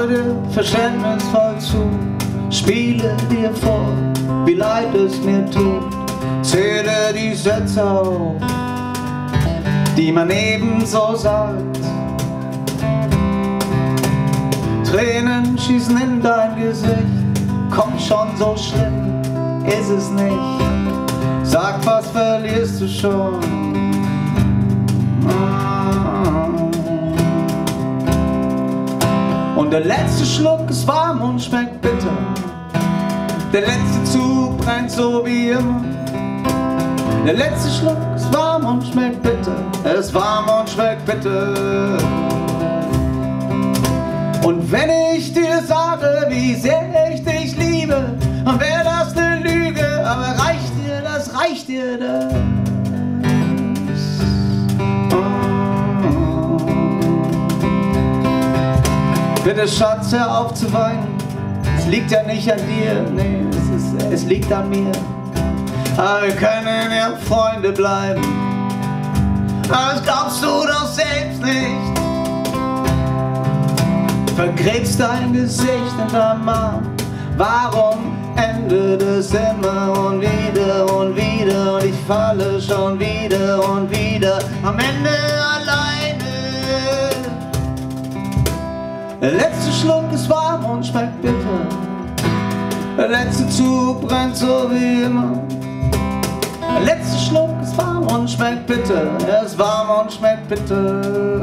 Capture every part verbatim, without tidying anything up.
höre dir verständnisvoll zu, spiele dir vor, wie leid es mir tut, zähle die Sätze auf, die man ebenso sagt. Tränen schießen in dein Gesicht, komm schon, so schlimm ist es nicht. Sag, was verlierst du schon? Und der letzte Schluck ist warm und schmeckt bitter. Der letzte Zug brennt so wie immer. Der letzte Schluck ist warm und schmeckt bitter. Er ist warm und schmeckt bitter. Und wenn ich dir sage, wie sehr ich dich liebe, dann wäre das eine Lüge, aber reicht dir das, reicht dir das? Bitte Schatz, hör auf zu weinen, es liegt ja nicht an dir, nee, es, ist, es liegt an mir. Aber wir können ja Freunde bleiben, aber das glaubst du doch selbst nicht. Vergräbst dein Gesicht in deinem Arm, warum endet es immer und wieder und wieder und ich falle schon wieder und wieder am Ende alleine. Der letzte Schluck ist warm und schmeckt bitter. Der letzte Zug brennt so wie immer. Der letzte Schluck ist warm und schmeckt bitter. Er ist warm und schmeckt bitter.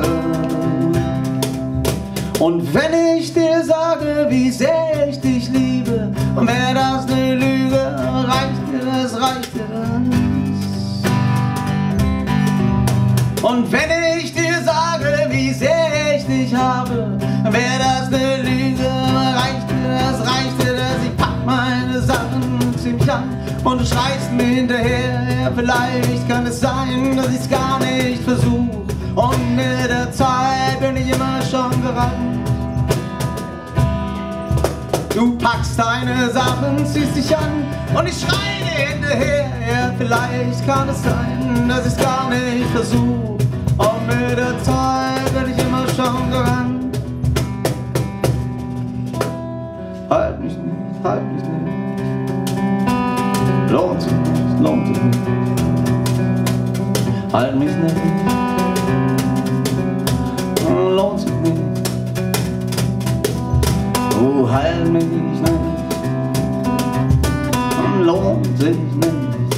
Und wenn ich dir sage, wie sehr ich dich liebe, und wäre das eine Lüge, reicht dir das, reicht dir das. Und wenn ich dir sage, wie sehr ich dich habe, wäre das eine Lüge, reicht dir das, reicht dir das. Ich pack meine Sachen, zieh mich an und du schreist mir hinterher. Ja, vielleicht kann es sein, dass ich's gar nicht versuch, und mit der Zeit bin ich immer schon gerannt. Du packst deine Sachen, ziehst dich an und ich schreie dir hinterher. Ja, vielleicht kann es sein, dass ich's gar nicht versuch, und mit der Zeit bin ich immer schon gerannt. Halt mich nicht, halt mich nicht. Lohnt sich nicht, lohnt sich nicht. Halt mich nicht. Lohnt sich nicht. Oh, halt mich nicht. Lohnt sich nicht.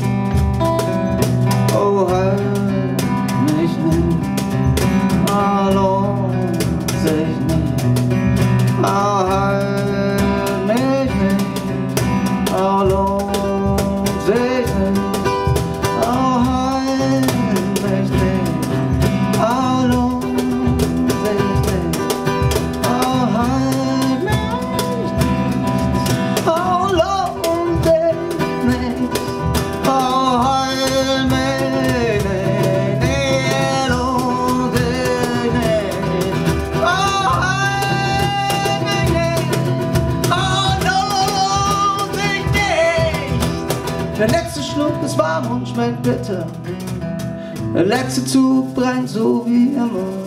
Oh, halt mich nicht. Ah, lohnt sich nicht. Ah, halt mich nicht. Ah, lohnt sich nicht. Ah, halt mich nicht. Ah, lohnt sich nicht. Ah, halt mich nicht. Ah, lohnt sich nicht. Ah, halt mich nicht. Nee, lohnt sich nicht. Ah, halt mich nicht. Ah, lohnt sich nicht. Der letzte Schluck ist warm und schmeckt bitter. Der letzte Zug brennt so wie immer.